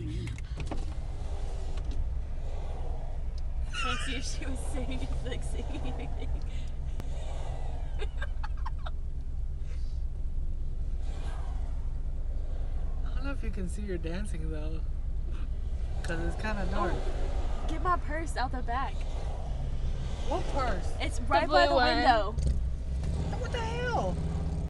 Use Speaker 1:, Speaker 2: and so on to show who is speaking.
Speaker 1: Let's see if she was singing, like singing anything.
Speaker 2: I don't know if you can see her dancing though, because it's kind of dark.
Speaker 1: Oh, get my purse out the back.
Speaker 2: What purse?
Speaker 1: It's right by the window.
Speaker 2: What the hell?